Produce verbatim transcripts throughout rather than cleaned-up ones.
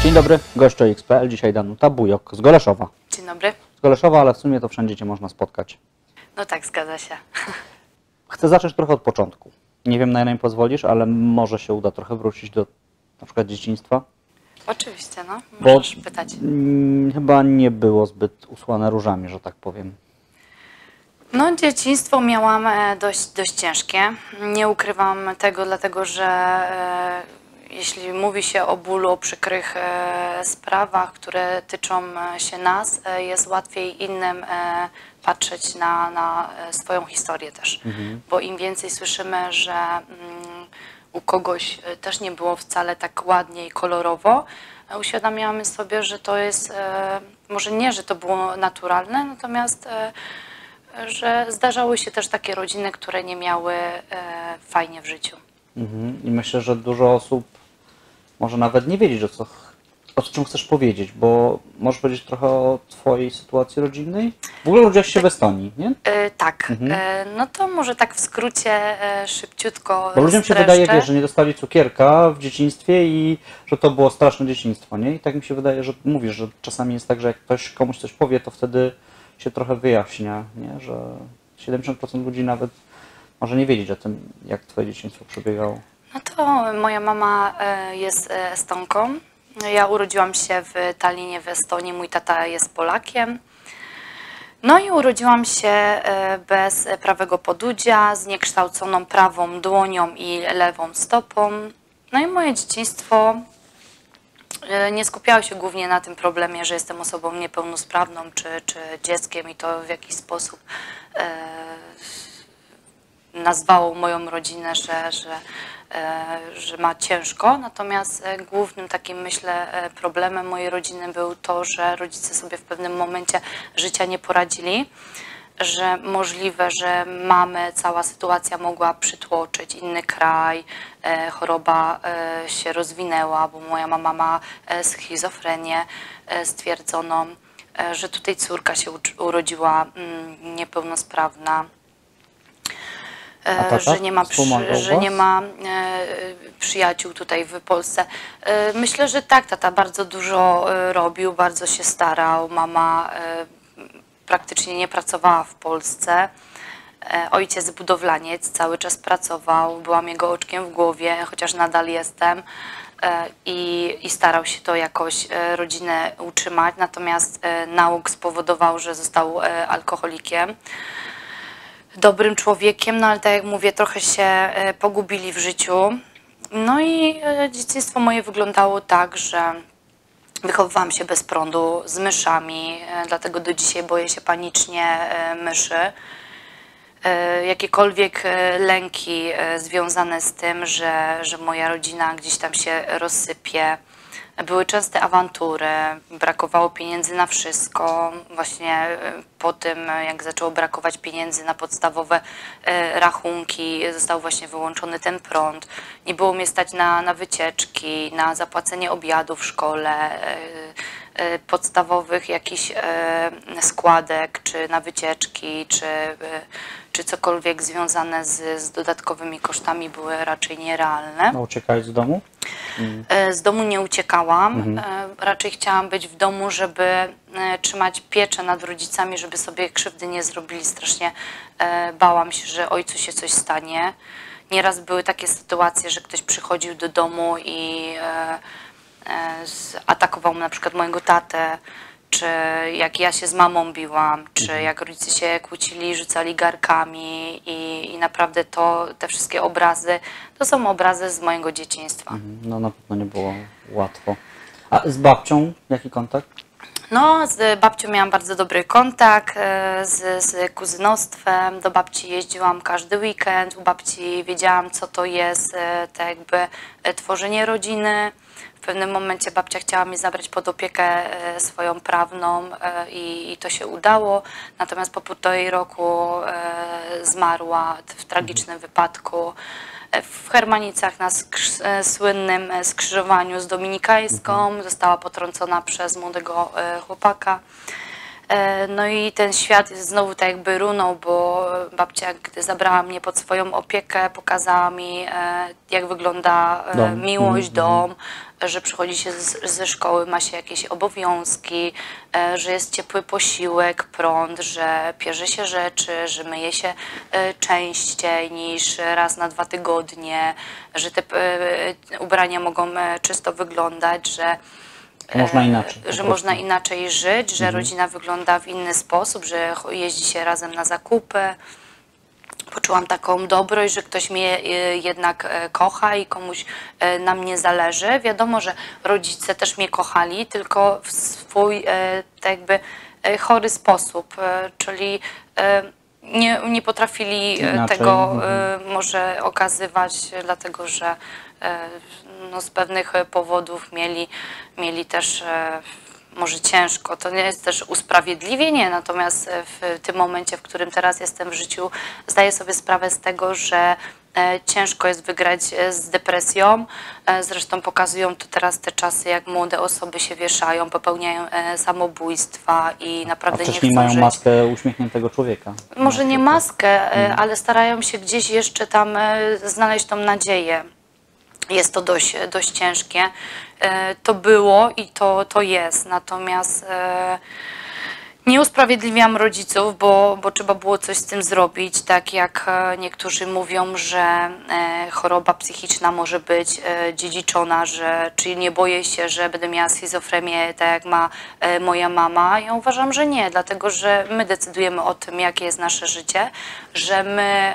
Dzień dobry, gościu X kropka P L, dzisiaj Danuta Bujok z Goleszowa. Dzień dobry. Z Goleszowa, ale w sumie to wszędzie Cię można spotkać. No tak, zgadza się. Chcę zacząć trochę od początku. Nie wiem, na ile mi pozwolisz, ale może się uda trochę wrócić do na przykład dzieciństwa. Oczywiście, no. Bo Możesz pytać. mm, chyba nie było zbyt usłane różami, że tak powiem. No, dzieciństwo miałam e, dość, dość ciężkie. Nie ukrywam tego, dlatego że e, jeśli mówi się o bólu, o przykrych e, sprawach, które tyczą się nas, e, jest łatwiej innym e, patrzeć na, na swoją historię też. Mhm. Bo im więcej słyszymy, że mm, u kogoś też nie było wcale tak ładnie i kolorowo, uświadamiamy sobie, że to jest, e, może nie, że to było naturalne, natomiast e, że zdarzały się też takie rodziny, które nie miały e, fajnie w życiu. Mhm. I myślę, że dużo osób może nawet nie wiedzieć, o co, o czym chcesz powiedzieć, bo możesz powiedzieć trochę o Twojej sytuacji rodzinnej? W ogóle urodziłaś się w Estonii, nie? E, tak, Mhm. e, no to może tak w skrócie, e, szybciutko Bo ludziom się streszczę. wydaje, wiesz, że nie dostali cukierka w dzieciństwie i że to było straszne dzieciństwo, nie? I tak mi się wydaje, że mówisz, że czasami jest tak, że jak ktoś komuś coś powie, to wtedy się trochę wyjaśnia, nie? Że siedemdziesiąt procent ludzi nawet może nie wiedzieć o tym, jak Twoje dzieciństwo przebiegało. No to moja mama e, jest Estonką. Ja urodziłam się w Tallinie w Estonii, mój tata jest Polakiem. No i urodziłam się bez prawego podudzia, zniekształconą prawą dłonią i lewą stopą. No i moje dzieciństwo nie skupiało się głównie na tym problemie, że jestem osobą niepełnosprawną czy, czy dzieckiem i to w jakiś sposób e, nazwało moją rodzinę, że, że, e, że ma ciężko. Natomiast e, głównym takim, myślę, e, problemem mojej rodziny był to, że rodzice sobie w pewnym momencie życia nie poradzili, że możliwe, że mamy, cała sytuacja mogła przytłoczyć inny kraj, e, choroba e, się rozwinęła, bo moja mama ma e, schizofrenię e, stwierdzoną, e, że tutaj córka się urodziła mm, niepełnosprawna. tata? Że nie ma, przy, że nie ma e, przyjaciół tutaj w Polsce. E, myślę, że tak, tata bardzo dużo e, robił, bardzo się starał. Mama e, praktycznie nie pracowała w Polsce. E, ojciec budowlaniec cały czas pracował, byłam jego oczkiem w głowie, chociaż nadal jestem. E, i, I starał się to jakoś e, rodzinę utrzymać, natomiast e, nauk spowodował, że został e, alkoholikiem. Dobrym człowiekiem, no ale tak jak mówię, trochę się pogubili w życiu. No i dzieciństwo moje wyglądało tak, że wychowywałam się bez prądu, z myszami, dlatego do dzisiaj boję się panicznie myszy. Jakiekolwiek lęki związane z tym, że, że moja rodzina gdzieś tam się rozsypie. Były częste awantury, brakowało pieniędzy na wszystko. Właśnie po tym, jak zaczęło brakować pieniędzy na podstawowe rachunki, został właśnie wyłączony ten prąd. Nie było mnie stać na, na wycieczki, na zapłacenie obiadu w szkole, podstawowych jakichś składek, czy na wycieczki, czy, czy cokolwiek związane z, z dodatkowymi kosztami były raczej nierealne. No, uciekałeś z domu? Mm. Z domu nie uciekałam. Mhm. Raczej chciałam być w domu, żeby trzymać pieczę nad rodzicami, żeby sobie krzywdy nie zrobili. Strasznie bałam się, że ojcu się coś stanie. Nieraz były takie sytuacje, że ktoś przychodził do domu i atakował na przykład mojego tatę, czy jak ja się z mamą biłam, czy mhm. jak rodzice się kłócili, rzucali garkami i, i naprawdę to, te wszystkie obrazy, to są obrazy z mojego dzieciństwa. Mhm. No na pewno nie było łatwo. A z babcią jaki kontakt? No, z babcią miałam bardzo dobry kontakt, z, z kuzynostwem. Do babci jeździłam każdy weekend, u babci wiedziałam, co to jest, tak jakby tworzenie rodziny. W pewnym momencie babcia chciała mnie zabrać pod opiekę swoją prawną i, i to się udało. Natomiast po półtorej roku zmarła w tragicznym wypadku w Hermanicach na słynnym skrzyżowaniu z Dominikańską. Została potrącona przez młodego chłopaka. No i ten świat znowu tak jakby runął, bo babcia, gdy zabrała mnie pod swoją opiekę, pokazała mi, jak wygląda dom. miłość, mm, dom, że przychodzi się z, ze szkoły, ma się jakieś obowiązki, e, że jest ciepły posiłek, prąd, że pierze się rzeczy, że myje się e, częściej niż raz na dwa tygodnie, że te e, ubrania mogą e, czysto wyglądać, że Można inaczej. Że można inaczej żyć, że mhm. rodzina wygląda w inny sposób, że jeździ się razem na zakupy. Poczułam taką dobrość, że ktoś mnie jednak kocha i komuś na mnie zależy. Wiadomo, że rodzice też mnie kochali, tylko w swój tak jakby chory sposób, czyli nie, nie potrafili Inaczej. tego mhm. może okazywać, dlatego że no, z pewnych powodów mieli, mieli też może ciężko. To nie jest też usprawiedliwienie, natomiast w tym momencie, w którym teraz jestem w życiu, zdaję sobie sprawę z tego, że ciężko jest wygrać z depresją. Zresztą pokazują to teraz te czasy, jak młode osoby się wieszają, popełniają samobójstwa i naprawdę nie chcą żyć. mają maskę uśmiechniętego człowieka. Może nie maskę, hmm. ale starają się gdzieś jeszcze tam znaleźć tą nadzieję. Jest to dość, dość ciężkie. To było i to, to jest. Natomiast nie usprawiedliwiam rodziców, bo, bo trzeba było coś z tym zrobić. Tak jak niektórzy mówią, że choroba psychiczna może być dziedziczona, że, czyli nie boję się, że będę miała schizofrenię, tak jak ma moja mama. Ja uważam, że nie, dlatego że my decydujemy o tym, jakie jest nasze życie, że my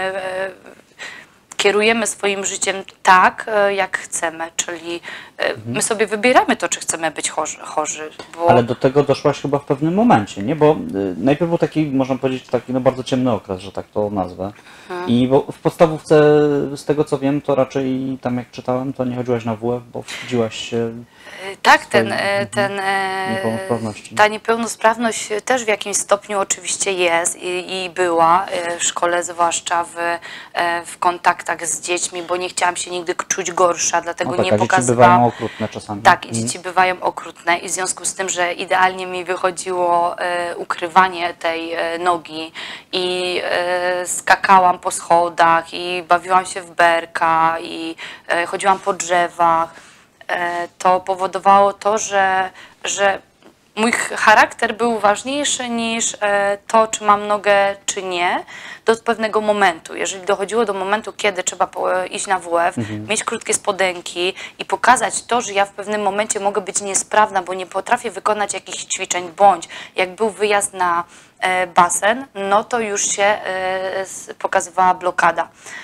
kierujemy swoim życiem tak, jak chcemy, czyli mhm. my sobie wybieramy to, czy chcemy być chorzy. chorzy bo... Ale do tego doszłaś chyba w pewnym momencie, nie? Bo y, najpierw był taki, można powiedzieć, taki no, bardzo ciemny okres, że tak to nazwę. Mhm. I bo w podstawówce, z tego co wiem, to raczej tam jak czytałem, to nie chodziłaś na W F, bo wchodziłaś się... Tak, ten, ten, niepełnosprawności. Ta niepełnosprawność też w jakimś stopniu oczywiście jest i, i była w szkole, zwłaszcza w, w kontaktach z dziećmi, bo nie chciałam się nigdy czuć gorsza, dlatego no tak, nie a pokazywałam. Dzieci bywają okrutne czasami. Tak, i dzieci bywają okrutne i w związku z tym, że idealnie mi wychodziło ukrywanie tej nogi i skakałam po schodach i bawiłam się w berka i chodziłam po drzewach. To powodowało to, że, że mój charakter był ważniejszy niż to, czy mam nogę, czy nie, do pewnego momentu. Jeżeli dochodziło do momentu, kiedy trzeba iść na W F, mhm. mieć krótkie spodenki i pokazać to, że ja w pewnym momencie mogę być niesprawna, bo nie potrafię wykonać jakichś ćwiczeń, bądź jak był wyjazd na basen, no to już się pokazywała blokada.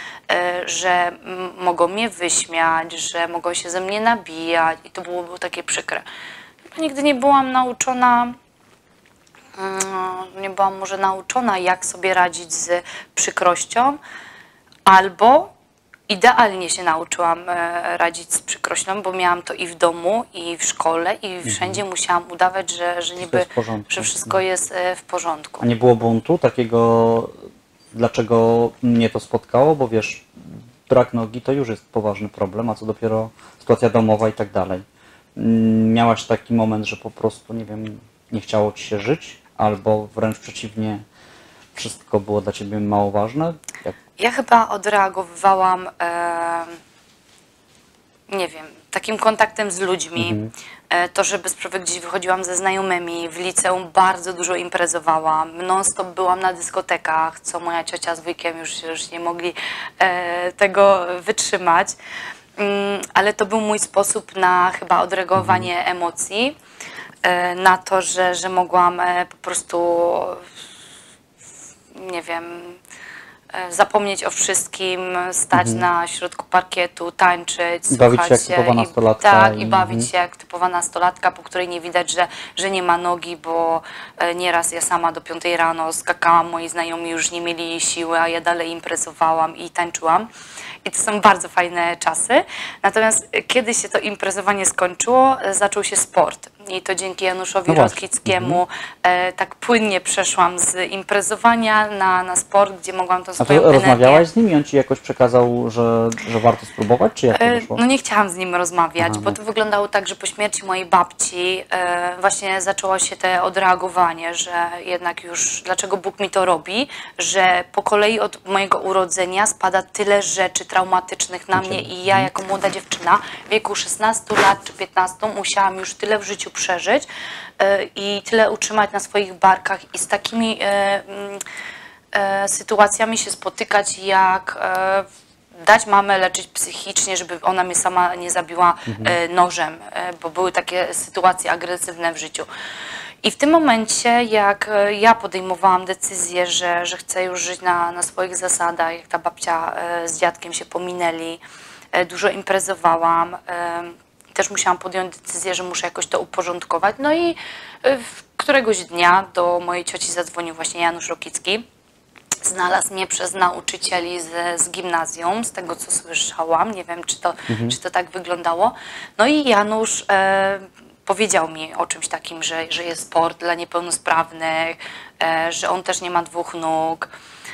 Że mogą mnie wyśmiać, że mogą się ze mnie nabijać i to było, było takie przykre. Nigdy nie byłam nauczona, nie byłam może nauczona, jak sobie radzić z przykrością, albo idealnie się nauczyłam radzić z przykrością, bo miałam to i w domu, i w szkole, i wszędzie mhm. musiałam udawać, że, że niby, że wszystko jest w porządku. A nie było buntu takiego... Dlaczego mnie to spotkało? Bo wiesz, brak nogi to już jest poważny problem, a co dopiero sytuacja domowa i tak dalej. Miałaś taki moment, że po prostu, nie wiem, nie chciało ci się żyć, albo wręcz przeciwnie, wszystko było dla ciebie mało ważne? Jak... Ja chyba odreagowywałam, e, nie wiem, takim kontaktem z ludźmi. Mhm. To, że bez przerwy gdzieś wychodziłam ze znajomymi, w liceum bardzo dużo imprezowałam, non-stop byłam na dyskotekach, co moja ciocia z wujkiem już, już nie mogli e, tego wytrzymać, mm, ale to był mój sposób na chyba odreagowanie mhm. emocji, e, na to, że, że mogłam e, po prostu, nie wiem, zapomnieć o wszystkim, stać mhm. na środku parkietu, tańczyć, I bawić słuchać się jak typowa i, nastolatka. tak, i, i bawić mhm. się jak typowa nastolatka, po której nie widać, że, że nie ma nogi, bo nieraz ja sama do piątej rano skakałam, moi znajomi już nie mieli siły, a ja dalej imprezowałam i tańczyłam. I to są bardzo fajne czasy. Natomiast kiedy się to imprezowanie skończyło, zaczął się sport. i to dzięki Januszowi No właśnie. Rokickiemu e, tak płynnie przeszłam z imprezowania na, na sport, gdzie mogłam tą A to swoją rozmawiałaś energię. z nim i on ci jakoś przekazał, że, że warto spróbować, czy jak to E, wyszło? No nie chciałam z nim rozmawiać, Aha, bo no. to wyglądało tak, że po śmierci mojej babci e, właśnie zaczęło się te odreagowanie, że jednak już dlaczego Bóg mi to robi, że po kolei od mojego urodzenia spada tyle rzeczy traumatycznych na mnie i ja jako młoda dziewczyna w wieku szesnastu lat czy piętnastu musiałam już tyle w życiu przeżyć e, i tyle utrzymać na swoich barkach i z takimi e, mm, e, sytuacjami się spotykać, jak e, dać mamę leczyć psychicznie, żeby ona mnie sama nie zabiła e, nożem, e, bo były takie sytuacje agresywne w życiu. I w tym momencie, jak e, ja podejmowałam decyzję, że, że chcę już żyć na, na swoich zasadach, jak ta babcia e, z dziadkiem się pominęli, e, dużo imprezowałam, e, też musiałam podjąć decyzję, że muszę jakoś to uporządkować. No i e, któregoś dnia do mojej cioci zadzwonił właśnie Janusz Rokicki. Znalazł mnie przez nauczycieli z, z gimnazjum, z tego co słyszałam. Nie wiem, czy to, Mhm. czy to tak wyglądało. No i Janusz e, powiedział mi o czymś takim, że, że jest sport dla niepełnosprawnych, e, że on też nie ma dwóch nóg.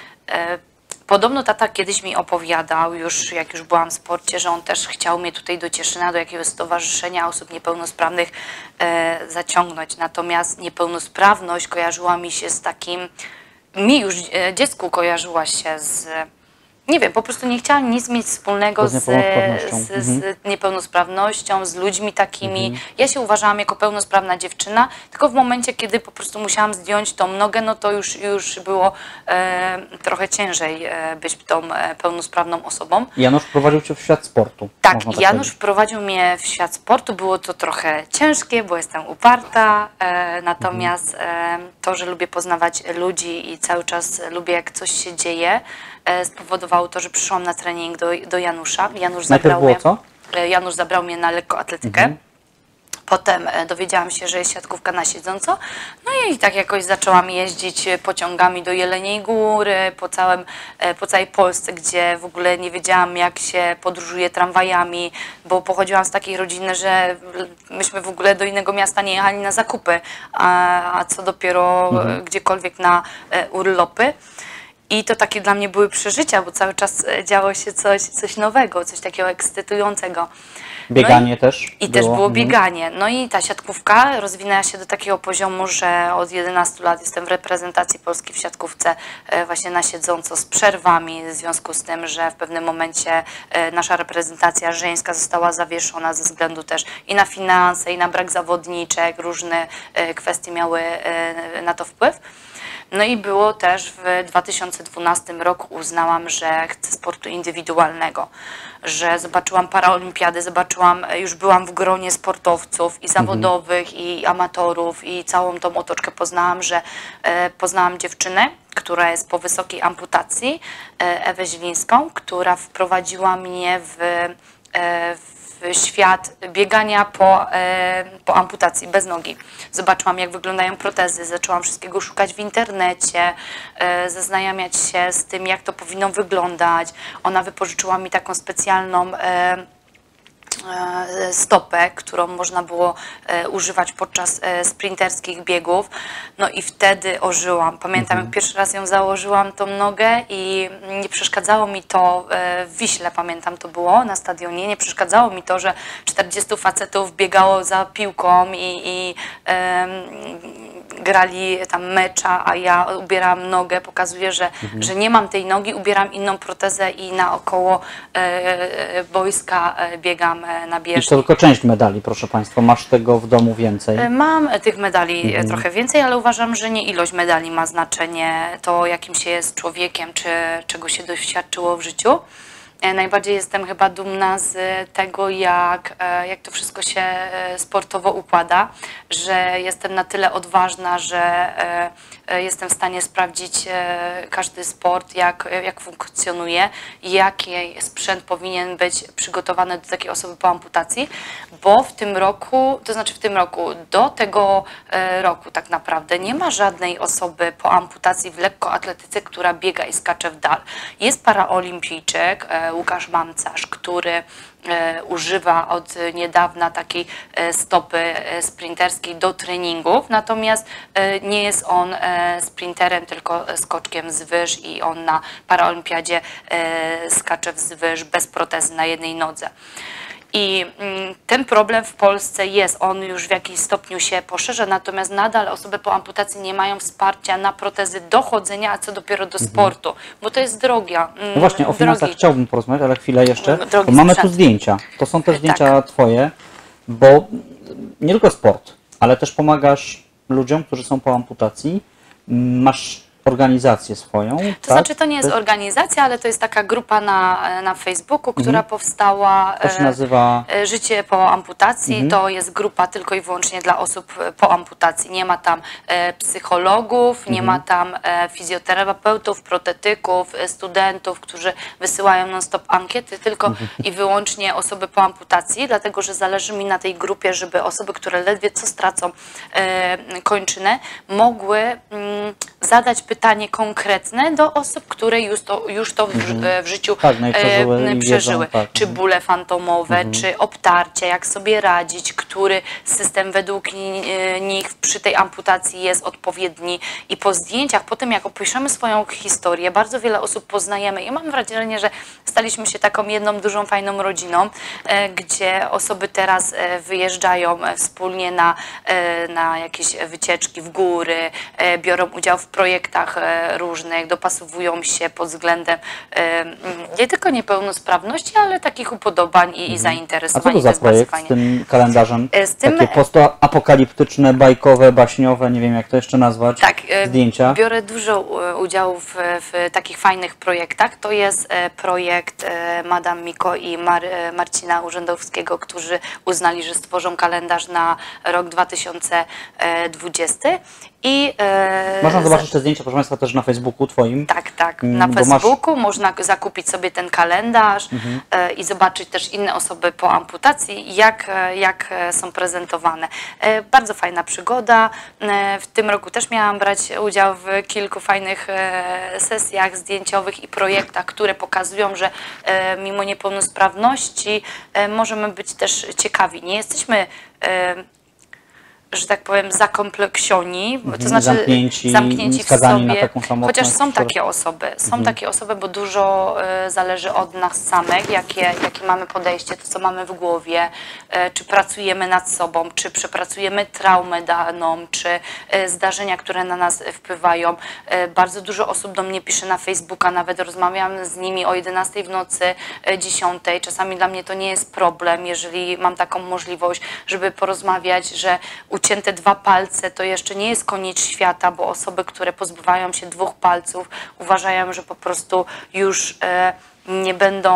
E, Podobno tata kiedyś mi opowiadał, już jak już byłam w sporcie, że on też chciał mnie tutaj do Cieszyna, do jakiegoś stowarzyszenia osób niepełnosprawnych e, zaciągnąć. Natomiast niepełnosprawność kojarzyła mi się z takim, mi już e, dziecku kojarzyła się z, nie wiem, po prostu nie chciałam nic mieć wspólnego Z z, niepełnosprawnością. z, Mhm. z niepełnosprawnością, z ludźmi takimi. Ja się uważałam jako pełnosprawna dziewczyna, tylko w momencie, kiedy po prostu musiałam zdjąć tą nogę, no to już, już było e, trochę ciężej e, być tą e, pełnosprawną osobą. Janusz prowadził cię w świat sportu. Tak, można Janusz powiedzieć. wprowadził mnie w świat sportu. Było to trochę ciężkie, bo jestem uparta, e, natomiast e, to, że lubię poznawać ludzi i cały czas lubię, jak coś się dzieje, e, spowodowało to, że przyszłam na trening do, do Janusza. Janusz Najpierw zabrał było mnie, co? e, Janusz zabrał mnie na lekkoatletykę. Mhm. Potem e, dowiedziałam się, że jest siatkówka na siedząco. No i tak jakoś zaczęłam jeździć pociągami do Jeleniej Góry, po, całym, e, po całej Polsce, gdzie w ogóle nie wiedziałam, jak się podróżuje tramwajami, bo pochodziłam z takiej rodziny, że myśmy w ogóle do innego miasta nie jechali na zakupy, a, a co dopiero Mhm. e, gdziekolwiek na e, urlopy. I to takie dla mnie były przeżycia, bo cały czas e, działo się coś, coś nowego, coś takiego ekscytującego. Bieganie no i, też I też było Mhm. bieganie. No i ta siatkówka rozwinęła się do takiego poziomu, że od jedenastu lat jestem w reprezentacji Polski w siatkówce e, właśnie na siedząco z przerwami, w związku z tym, że w pewnym momencie e, nasza reprezentacja żeńska została zawieszona ze względu też i na finanse, i na brak zawodniczek, różne e, kwestie miały e, na to wpływ. No i było też w dwa tysiące dwunastym roku uznałam, że chcę sportu indywidualnego, że zobaczyłam paraolimpiady, zobaczyłam, już byłam w gronie sportowców i zawodowych, i amatorów i całą tą otoczkę poznałam, że e, poznałam dziewczynę, która jest po wysokiej amputacji, e, Ewę Zielińską, która wprowadziła mnie w, e, w w świat biegania po, e, po amputacji, bez nogi. Zobaczyłam, jak wyglądają protezy, zaczęłam wszystkiego szukać w internecie, e, zaznajamiać się z tym, jak to powinno wyglądać. Ona wypożyczyła mi taką specjalną e, e, stopę, którą można było e, używać podczas e, sprinterskich biegów. No i wtedy ożyłam. Pamiętam, jak pierwszy raz ją założyłam, tą nogę, i nie przeszkadzało mi to e, w Wiśle, pamiętam, to było na stadionie, nie przeszkadzało mi to, że czterdziestu facetów biegało za piłką i, i em, grali tam mecza, a ja ubieram nogę, pokazuję, że, że nie mam tej nogi, ubieram inną protezę i naokoło e, e, boiska e, biegam e, na I bieżni. to tylko część medali, proszę Państwa. Masz tego w domu więcej. E, Mam tych medali e, trochę więcej, ale uważam, że nie ilość medali ma znaczenie, to jakim się jest człowiekiem, czy czego się doświadczyło w życiu. E, Najbardziej jestem chyba dumna z tego, jak, e, jak to wszystko się e, sportowo układa, że jestem na tyle odważna, że e, e, jestem w stanie sprawdzić e, każdy sport, jak, jak funkcjonuje, jaki sprzęt powinien być przygotowany do takiej osoby po amputacji, bo w tym roku, to znaczy w tym roku, do tego e, roku tak naprawdę nie ma żadnej osoby po amputacji w lekkoatletyce, która biega i skacze w dal. Jest paraolimpijczyk, e, Łukasz Mamcarz, który używa od niedawna takiej stopy sprinterskiej do treningów, natomiast nie jest on sprinterem, tylko skoczkiem wzwyż i on na paraolimpiadzie skacze wzwyż bez protezy na jednej nodze. I ten problem w Polsce jest, on już w jakimś stopniu się poszerza, natomiast nadal osoby po amputacji nie mają wsparcia na protezy do chodzenia, a co dopiero do sportu, mhm. bo to jest droga. No właśnie, o finansach drogi. Chciałbym porozmawiać, ale chwilę jeszcze. Drogi mamy tu zdjęcia, to są te zdjęcia tak. Twoje, bo nie tylko sport, ale też pomagasz ludziom, którzy są po amputacji, masz organizację swoją. To tak? znaczy to nie jest organizacja, ale to jest taka grupa na, na Facebooku, która mhm. powstała. To się nazywa Życie po amputacji. Mhm. To jest grupa tylko i wyłącznie dla osób po amputacji. Nie ma tam e, psychologów, mhm. nie ma tam e, fizjoterapeutów, protetyków, e, studentów, którzy wysyłają non-stop ankiety, tylko mhm. i wyłącznie osoby po amputacji, dlatego że zależy mi na tej grupie, żeby osoby, które ledwie co stracą e, kończynę, mogły mm, zadać pytanie konkretne do osób, które już to, już to w, w życiu tak, no przeżyły. E, przeżyły. Wiedzą, tak. Czy bóle fantomowe, mhm. czy obtarcia, jak sobie radzić, który system według nich przy tej amputacji jest odpowiedni. I po zdjęciach, po tym jak opiszemy swoją historię, bardzo wiele osób poznajemy i mam wrażenie, że staliśmy się taką jedną dużą, fajną rodziną, e, gdzie osoby teraz e, wyjeżdżają e, wspólnie na, e, na jakieś wycieczki w góry, e, biorą udział w projektach różnych, dopasowują się pod względem nie tylko niepełnosprawności, ale takich upodobań i, mhm. i zainteresowań. A co to za projekt z tym kalendarzem? Z tym... Takie postapokaliptyczne, bajkowe, baśniowe, nie wiem jak to jeszcze nazwać, tak, zdjęcia? Biorę dużo udziału w, w takich fajnych projektach. To jest projekt Madame Miko i Mar Marcina Urzędowskiego, którzy uznali, że stworzą kalendarz na rok dwa tysiące dwudziesty. I, e, można zobaczyć te zdjęcia, proszę Państwa, też na Facebooku Twoim. Tak, tak. Na Facebooku masz... można zakupić sobie ten kalendarz mhm. e, i zobaczyć też inne osoby po amputacji, jak, jak są prezentowane. E, bardzo fajna przygoda. E, w tym roku też miałam brać udział w kilku fajnych e, sesjach zdjęciowych i projektach, które pokazują, że e, mimo niepełnosprawności e, możemy być też ciekawi. Nie jesteśmy e, że tak powiem, zakompleksioni, to znaczy zamknięci, zamknięci w sobie, na taką chociaż są takie osoby, są mhm. takie osoby, bo dużo y, zależy od nas samych, jakie, jakie mamy podejście, to co mamy w głowie, y, czy pracujemy nad sobą, czy przepracujemy traumę daną, czy y, zdarzenia, które na nas wpływają. Y, bardzo dużo osób do mnie pisze na Facebooka, nawet rozmawiam z nimi o jedenastej w nocy, y, dziesiątej. Czasami dla mnie to nie jest problem, jeżeli mam taką możliwość, żeby porozmawiać, że ucięte dwa palce to jeszcze nie jest koniec świata, bo osoby, które pozbywają się dwóch palców, uważają, że po prostu już e, nie będą,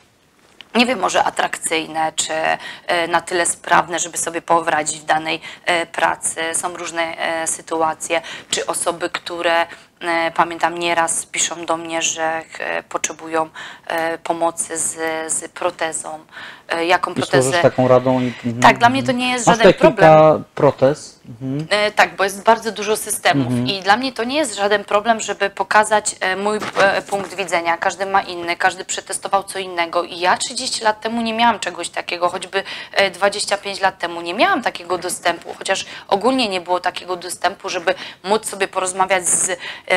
nie wiem, może atrakcyjne, czy e, na tyle sprawne, żeby sobie poradzić w danej e, pracy. Są różne e, sytuacje, czy osoby, które e, pamiętam nieraz piszą do mnie, że e, potrzebują e, pomocy z, z protezą. E, jaką I protezę? taką radą? I... Tak, dla mnie to nie jest Masz żaden problem. Kilka protez? Mhm. E, tak, bo jest bardzo dużo systemów mhm. i dla mnie to nie jest żaden problem, żeby pokazać e, mój e, punkt widzenia. Każdy ma inny, każdy przetestował co innego i ja trzydzieści lat temu nie miałam czegoś takiego, choćby e, dwadzieścia pięć lat temu nie miałam takiego dostępu, chociaż ogólnie nie było takiego dostępu, żeby móc sobie porozmawiać z, e,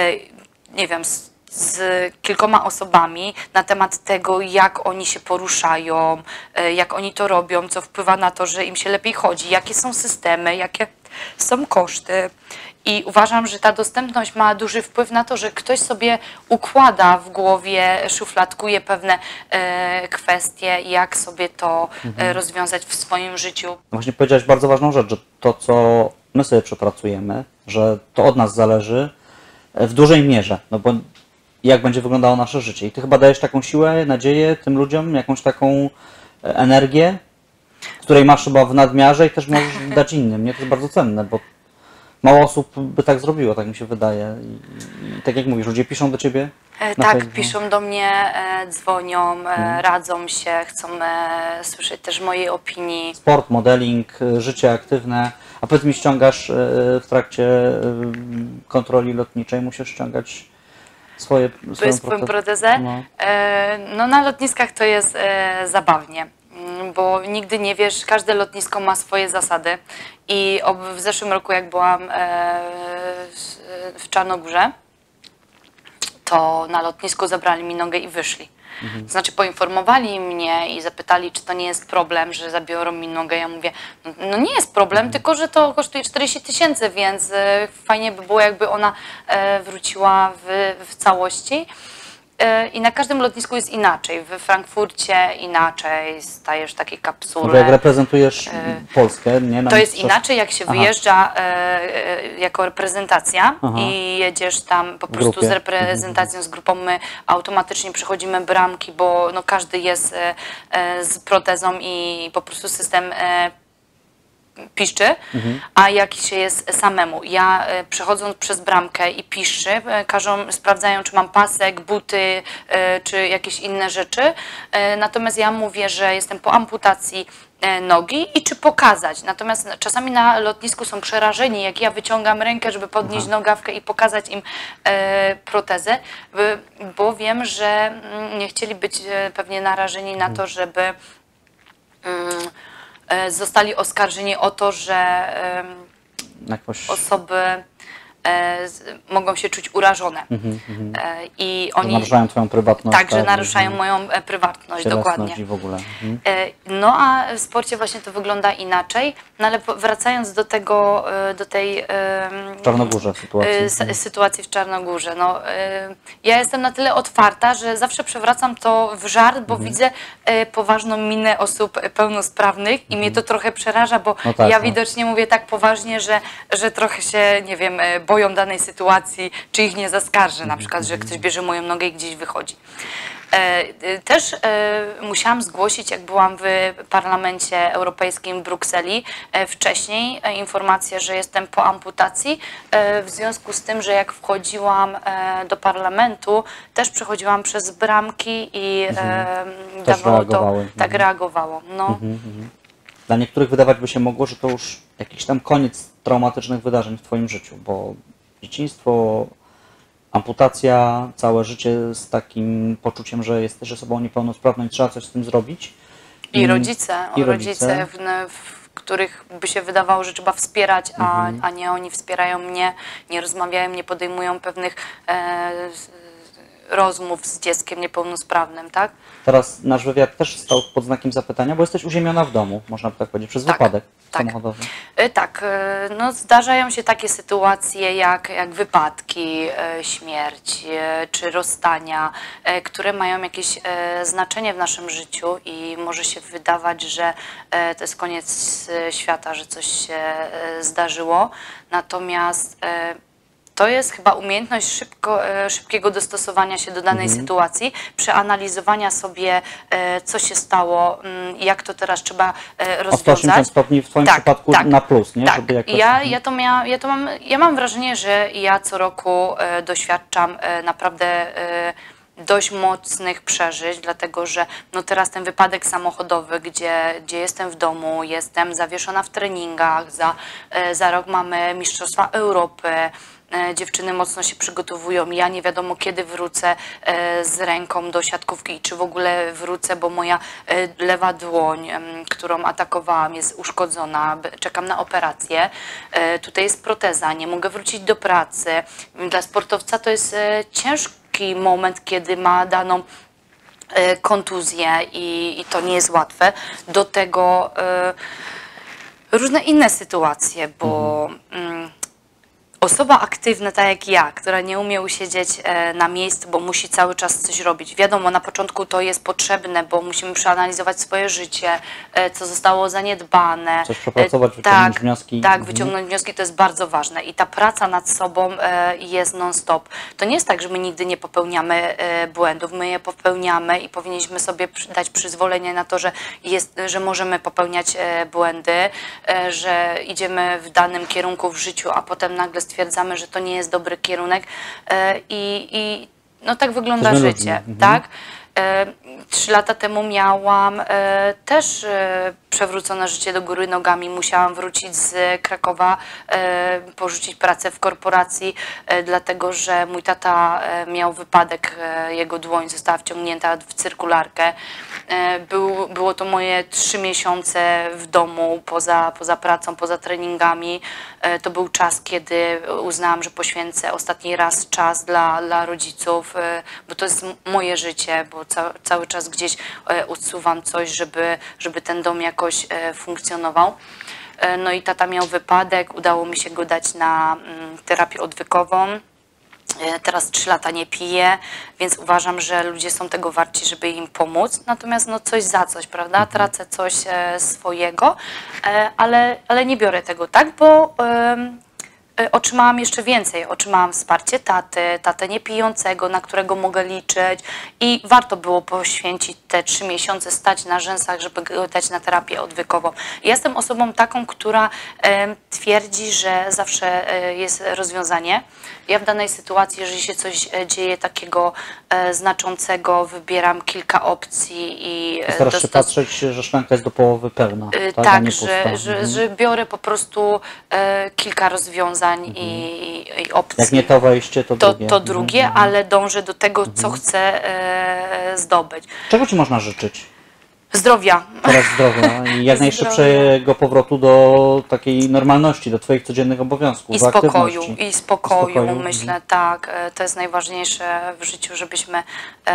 nie wiem, z z kilkoma osobami na temat tego, jak oni się poruszają, jak oni to robią, co wpływa na to, że im się lepiej chodzi, jakie są systemy, jakie są koszty. I uważam, że ta dostępność ma duży wpływ na to, że ktoś sobie układa w głowie, szufladkuje pewne e, kwestie, jak sobie to mhm. e, rozwiązać w swoim życiu. Właśnie powiedziałeś bardzo ważną rzecz, że to, co my sobie przepracujemy, że to od nas zależy w dużej mierze, no bo jak będzie wyglądało nasze życie. I ty chyba dajesz taką siłę, nadzieję tym ludziom, jakąś taką energię, której masz chyba w nadmiarze i też możesz dać innym. Nie? To jest bardzo cenne, bo mało osób by tak zrobiło, tak mi się wydaje. I, i tak jak mówisz, ludzie piszą do ciebie? E, tak, Facebooku. Piszą do mnie, e, dzwonią, e, hmm. radzą się, chcą e, słyszeć też mojej opinii. Sport, modeling, życie aktywne. A powiedz mi, ściągasz e, w trakcie e, kontroli lotniczej, musisz ściągać swoje, swoją swoją protezę. No. E, no na lotniskach to jest e, zabawnie, bo nigdy nie wiesz, każde lotnisko ma swoje zasady i ob, w zeszłym roku jak byłam e, w Czarnogórze, to na lotnisku zabrali mi nogę i wyszli. Mhm. To znaczy poinformowali mnie i zapytali, czy to nie jest problem, że zabiorą mi nogę. Ja mówię, no, no nie jest problem, mhm. tylko że to kosztuje czterdzieści tysięcy, więc e, fajnie by było, jakby ona e, wróciła w, w całości. E, I na każdym lotnisku jest inaczej. We Frankfurcie inaczej, stajesz w takiej kapsule. No jak reprezentujesz e, Polskę, nie? Na to jest inaczej, jak się Aha. wyjeżdża e, jako reprezentacja Aha. i jedziesz tam po prostu z reprezentacją, z grupą. My automatycznie przechodzimy bramki, bo no, każdy jest e, e, z protezą i po prostu system e, piszczy, mhm. a jak się jest samemu. Ja e, przechodząc przez bramkę i piszczy, e, każą, sprawdzają, czy mam pasek, buty, e, czy jakieś inne rzeczy. E, natomiast ja mówię, że jestem po amputacji e, nogi i czy pokazać. Natomiast czasami na lotnisku są przerażeni, jak ja wyciągam rękę, żeby podnieść Aha. nogawkę i pokazać im e, protezę, bo wiem, że mm, nie chcieli być e, pewnie narażeni mhm. na to, żeby mm, zostali oskarżeni o to, że Jakoś... osoby e, mogą się czuć urażone. Mm -hmm. e, I oni naruszają twoją prywatność. Tak, że naruszają mm -hmm. moją e, prywatność, dokładnie. W ogóle. Mm. E, no a w sporcie właśnie to wygląda inaczej. No ale wracając do tego, e, do tej e, w Czarnogórze sytuacji. E, sytuacji w Czarnogórze. No, e, ja jestem na tyle otwarta, że zawsze przewracam to w żart, bo mm -hmm. widzę e, poważną minę osób pełnosprawnych i mm -hmm. mnie to trochę przeraża, bo no tak, ja no. widocznie mówię tak poważnie, że, że trochę się, nie wiem, boją danej sytuacji, czy ich nie zaskarżę, na przykład, że ktoś bierze moją nogę i gdzieś wychodzi. Też musiałam zgłosić, jak byłam w Parlamencie Europejskim w Brukseli wcześniej, informację, że jestem po amputacji. W związku z tym, że jak wchodziłam do parlamentu, też przechodziłam przez bramki i mhm. dawało to, tak mhm. reagowało. No. Mhm, mhm. Dla niektórych wydawać by się mogło, że to już jakiś tam koniec traumatycznych wydarzeń w twoim życiu, bo dzieciństwo, amputacja, całe życie z takim poczuciem, że jesteś osobą niepełnosprawną i trzeba coś z tym zrobić. I, I rodzice, i rodzice, rodzice w, w których by się wydawało, że trzeba wspierać, a, mhm. a nie oni wspierają mnie, nie rozmawiają, nie podejmują pewnych e, rozmów z dzieckiem niepełnosprawnym, tak? Teraz nasz wywiad też stał pod znakiem zapytania, bo jesteś uziemiona w domu, można by tak powiedzieć, przez tak, wypadek tak. samochodowy. Tak, no zdarzają się takie sytuacje jak, jak wypadki, śmierć czy rozstania, które mają jakieś znaczenie w naszym życiu i może się wydawać, że to jest koniec świata, że coś się zdarzyło, natomiast to jest chyba umiejętność szybko, szybkiego dostosowania się do danej mhm. sytuacji, przeanalizowania sobie, co się stało, jak to teraz trzeba rozwiązać. O sto osiemdziesiąt stopni w twoim tak, przypadku tak, na plus, nie? Tak. Żeby jakoś... ja, ja, to miała, ja, to mam, ja mam wrażenie, że ja co roku doświadczam naprawdę dość mocnych przeżyć, dlatego że no teraz ten wypadek samochodowy, gdzie, gdzie jestem w domu, jestem zawieszona w treningach, za, za rok mamy Mistrzostwa Europy, dziewczyny mocno się przygotowują, ja nie wiadomo kiedy wrócę z ręką do siatkówki, czy w ogóle wrócę, bo moja lewa dłoń, którą atakowałam, jest uszkodzona, czekam na operację, tutaj jest proteza, nie mogę wrócić do pracy. Dla sportowca to jest ciężki moment, kiedy ma daną kontuzję i, i to nie jest łatwe. Do tego różne inne sytuacje, bo mhm. osoba aktywna, tak jak ja, która nie umie usiedzieć na miejscu, bo musi cały czas coś robić. Wiadomo, na początku to jest potrzebne, bo musimy przeanalizować swoje życie, co zostało zaniedbane. Coś przepracować, wyciągnąć tak, wnioski. Tak, mhm. wyciągnąć wnioski to jest bardzo ważne i ta praca nad sobą jest non-stop. To nie jest tak, że my nigdy nie popełniamy błędów, my je popełniamy i powinniśmy sobie dać przyzwolenie na to, że, jest, że możemy popełniać błędy, że idziemy w danym kierunku w życiu, a potem nagle stwierdzamy, że to nie jest dobry kierunek i, i no tak wygląda życie, mhm. tak? Trzy lata temu miałam e, też e, przewrócone życie do góry nogami. Musiałam wrócić z Krakowa, e, porzucić pracę w korporacji, e, dlatego że mój tata e, miał wypadek, e, jego dłoń została wciągnięta w cyrkularkę. E, był, było to moje trzy miesiące w domu, poza, poza pracą, poza treningami. E, to był czas, kiedy uznałam, że poświęcę ostatni raz czas dla, dla rodziców, e, bo to jest moje życie, bo ca, cały czas gdzieś e, odsuwam coś, żeby, żeby ten dom jakoś e, funkcjonował. E, no i tata miał wypadek, udało mi się go dać na mm, terapię odwykową. E, Teraz trzy lata nie piję, więc uważam, że ludzie są tego warci, żeby im pomóc. Natomiast no coś za coś, prawda? Tracę coś e, swojego, e, ale, ale nie biorę tego tak, bo em, e, otrzymałam jeszcze więcej. Otrzymałam wsparcie taty, tatę niepijącego, na którego mogę liczyć i warto było poświęcić te trzy miesiące, stać na rzęsach, żeby go dać na terapię odwykową. Ja jestem osobą taką, która e, twierdzi, że zawsze e, jest rozwiązanie. Ja w danej sytuacji, jeżeli się coś e, dzieje takiego e, znaczącego, wybieram kilka opcji i e, Starasz się dostos- patrzeć, że szklanka jest do połowy pełna, Y, tak, a Tak, nie że, pusta. że, Mhm. że biorę po prostu e, kilka rozwiązań i, i opcji. Jak nie to wejście, to, to, drugie. to Mhm, drugie, mhm. ale dążę do tego, co chcę e, zdobyć. Czego Ci można życzyć? Zdrowia. Teraz zdrowia i jak najszybszego powrotu do takiej normalności, do Twoich codziennych obowiązków, I spokoju, aktywności. i spokoju, I spokoju, myślę, tak. E, To jest najważniejsze w życiu, żebyśmy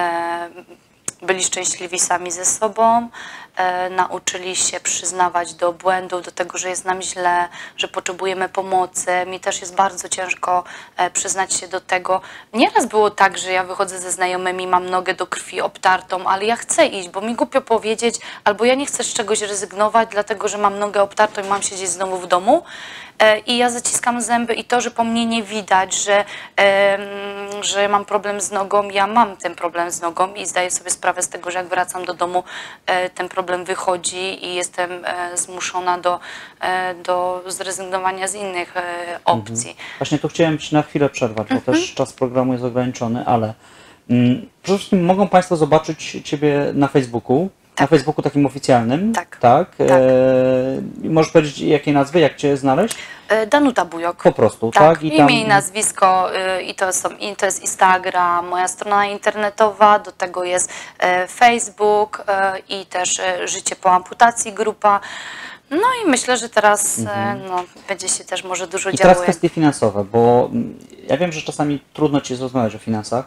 e, byli szczęśliwi sami ze sobą, e, nauczyli się przyznawać do błędów, do tego, że jest nam źle, że potrzebujemy pomocy. Mi też jest bardzo ciężko e, przyznać się do tego. Nieraz było tak, że ja wychodzę ze znajomymi, mam nogę do krwi obtartą, ale ja chcę iść, bo mi głupio powiedzieć, albo ja nie chcę z czegoś rezygnować, dlatego że mam nogę obtartą i mam siedzieć znowu w domu. E, I ja zaciskam zęby i to, że po mnie nie widać, że, em, że mam problem z nogą, ja mam ten problem z nogą i zdaję sobie sprawę z tego, że jak wracam do domu, e, ten problem wychodzi i jestem e, zmuszona do, e, do zrezygnowania z innych e, opcji. Właśnie tu chciałem Ci na chwilę przerwać, bo Mhm. też czas programu jest ograniczony, ale mm, przede wszystkim mogą Państwo zobaczyć Ciebie na Facebooku, na Tak. Facebooku takim oficjalnym. Tak. Tak. Tak. E, możesz powiedzieć, jakie nazwy, jak Cię znaleźć? E, Danuta Bujok. Po prostu, Tak, tak? imię i nazwisko y, i to, są, i to jest Instagram, moja strona internetowa, do tego jest e, Facebook e, i też e, Życie po amputacji grupa. No i myślę, że teraz e, no, będzie się też może dużo I działo. teraz kwestie finansowe, bo mm, ja wiem, że czasami trudno Ci jest rozmawiać o finansach,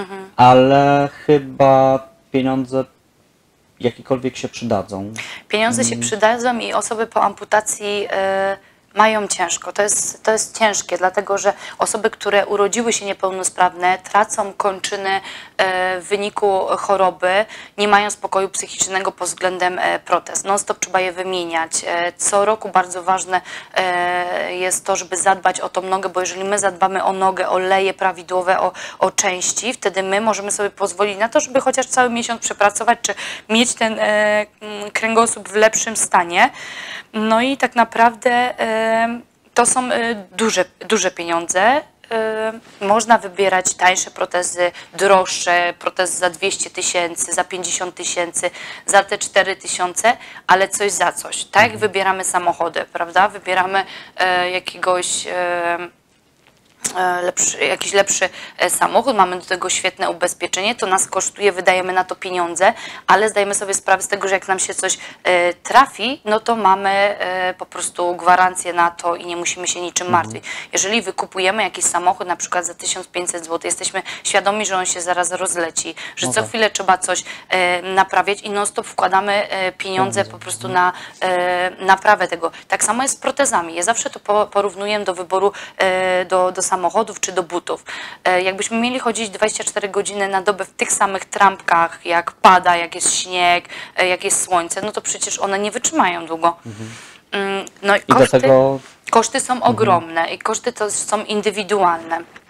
ale chyba pieniądze jakiekolwiek się przydadzą. Pieniądze Mm. się przydadzą i osoby po amputacji e, mają ciężko. To jest, to jest ciężkie, dlatego że osoby, które urodziły się niepełnosprawne, tracą kończyny e, w wyniku choroby, nie mają spokoju psychicznego pod względem e, protez. Non-stop trzeba je wymieniać. E, co roku bardzo ważne e, jest to, żeby zadbać o tą nogę, bo jeżeli my zadbamy o nogę, o leje prawidłowe, o, o części, wtedy my możemy sobie pozwolić na to, żeby chociaż cały miesiąc przepracować, czy mieć ten e, kręgosłup w lepszym stanie. No i tak naprawdę e, to są e, duże, duże pieniądze. E, można wybierać tańsze protezy, droższe, protezy za dwieście tysięcy, za pięćdziesiąt tysięcy, za te cztery tysiące, ale coś za coś. Tak jak wybieramy samochody, prawda? Wybieramy e, jakiegoś... E, Lepszy, jakiś lepszy samochód, mamy do tego świetne ubezpieczenie, to nas kosztuje, wydajemy na to pieniądze, ale zdajemy sobie sprawę z tego, że jak nam się coś e, trafi, no to mamy e, po prostu gwarancję na to i nie musimy się niczym martwić. Jeżeli wykupujemy jakiś samochód na przykład za tysiąc pięćset złotych, jesteśmy świadomi, że on się zaraz rozleci, że No co tak. chwilę trzeba coś e, naprawiać i non stop wkładamy e, pieniądze po prostu na e, naprawę tego. Tak samo jest z protezami. Ja zawsze to po, porównuję do wyboru e, do, do samochodów czy do butów. E, jakbyśmy mieli chodzić dwadzieścia cztery godziny na dobę w tych samych trampkach, jak pada, jak jest śnieg, e, jak jest słońce, no to przecież one nie wytrzymają długo. Mm, No i I koszty, dlatego koszty są ogromne i koszty to są indywidualne.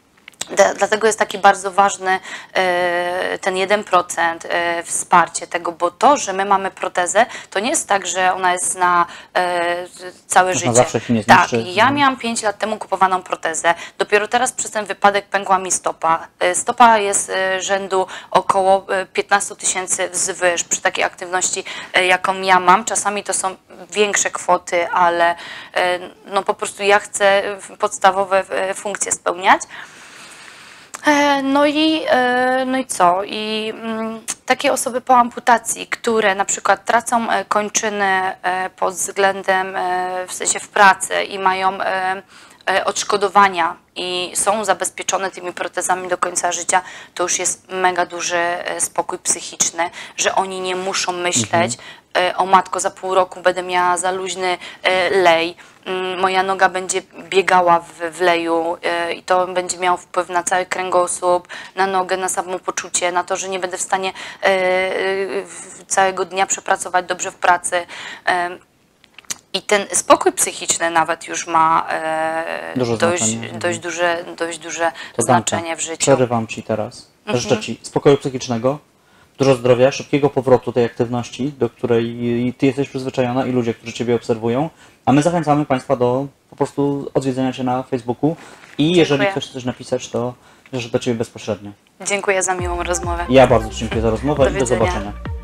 Da- Dlatego jest taki bardzo ważny e, ten jeden procent e, wsparcie tego, bo to, że my mamy protezę, to nie jest tak, że ona jest na e, całe Można życie. zawsze się nie Tak, zniszczy. i ja miałam pięć lat temu kupowaną protezę. Dopiero teraz przez ten wypadek pękła mi stopa. E, Stopa jest e, rzędu około e, piętnaście tysięcy wzwyż przy takiej aktywności, e, jaką ja mam. Czasami to są większe kwoty, ale e, no po prostu ja chcę podstawowe e, funkcje spełniać. E, No i, e, no i co? I mm, takie osoby po amputacji, które na przykład tracą e, kończyny e, pod względem, e, w sensie w pracy i mają e, e, odszkodowania i są zabezpieczone tymi protezami do końca życia, to już jest mega duży e, spokój psychiczny, że oni nie muszą myśleć, e, o matko, za pół roku będę miała za luźny e, lej, mm, moja noga będzie biegała w, w leju e, i to będzie miało wpływ na cały kręgosłup, na nogę, na samopoczucie, na to, że nie będę w stanie e, e, w- całego dnia przepracować dobrze w pracy. E, I ten spokój psychiczny nawet już ma e, Duże dość, znaczenie. dość duże, dość duże To znaczenie Danka, w życiu. przerywam Ci teraz. Mhm. Życzę Ci spokoju psychicznego, dużo zdrowia, szybkiego powrotu tej aktywności, do której Ty jesteś przyzwyczajona i ludzie, którzy Ciebie obserwują. A my zachęcamy Państwa do po prostu odwiedzenia Cię na Facebooku i jeżeli Dziękuję. ktoś chce coś napisać, to że do Ciebie bezpośrednio. Dziękuję za miłą rozmowę. Ja bardzo dziękuję za rozmowę Do i do widzenia. zobaczenia.